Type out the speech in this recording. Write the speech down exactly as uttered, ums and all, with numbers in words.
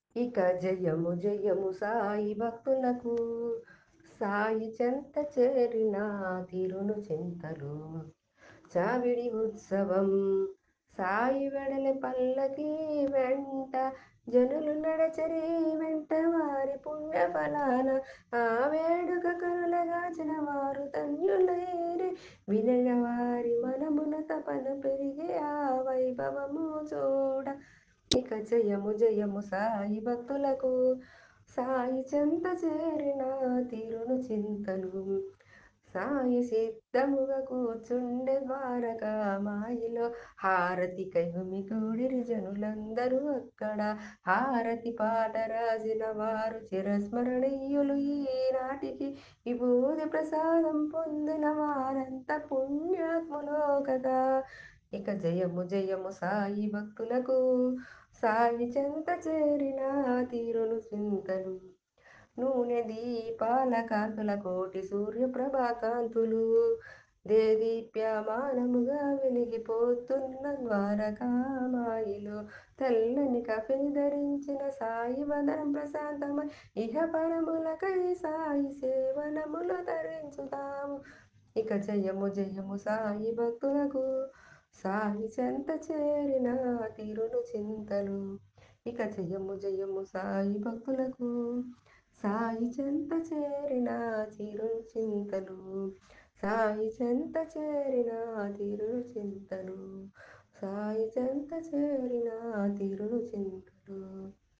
ఇక జయము జయము సాయి భక్తులకు, సాయి చెంత చేరిన తీరును చింతలు. చావిడి ఉత్సవం సాయి వెడల పల్లకి వెంట, జనులు నడచరి వెంట వారి పుణ్య ఫలాన, ఆ వేడుక కనులగాచిన వారు ధన్యులైరి. వినయ వారి మనమున తపన పెరిగే ఆ వైభవము చూడ. ఇక జయము జయము సాయి భక్తులకు, సాయి చెంత చేరిన తీరును చింతలు. సాయి సిద్ధముగా కూర్చుండే ద్వారకా మాయిలో, హారతి కైగుమి కూడిరి జనులందరూ అక్కడ. హారతి పాట రాసిన వారు చిరస్మరణీయులు ఈనాటికి. విభూది ప్రసాదం పొందిన వారంత పుణ్యాత్ములో కదా. ఇక జయము జయము సాయి భక్తులకు, సాయి చెంత చేరిన తీరును చింతలు. నూనె దీపాల కాంతుల కోటి సూర్య ప్రభాకాంతులు, దేదీప్యమానముగా వెలిగిపోతున్న ద్వారకామాయిలో, తెల్లని కఫిని ధరించిన సాయి వదనం ప్రశాంతమై, ఇహ పరములకై సాయి సేవనములు తరించుదాము. ఇక జయము జయము సాయి భక్తులకు, సాయి చెంత చేరిన తీరును చింతలు. ఇక జయము జయము సాయి భక్తులకు, సాయి చెంత చేరిన తీరును చింతలు. సాయి చెంత చేరిన తీరును చింతలు. సాయి చెంత చేరిన తీరును చింతలు.